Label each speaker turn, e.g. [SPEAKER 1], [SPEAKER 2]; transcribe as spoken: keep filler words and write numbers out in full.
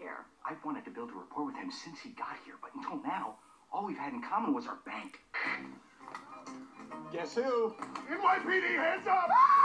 [SPEAKER 1] there. I've wanted to build a rapport with him since he got here, but until now, all we've had in common was our bank.
[SPEAKER 2] Guess who?
[SPEAKER 3] N Y P D, hands up!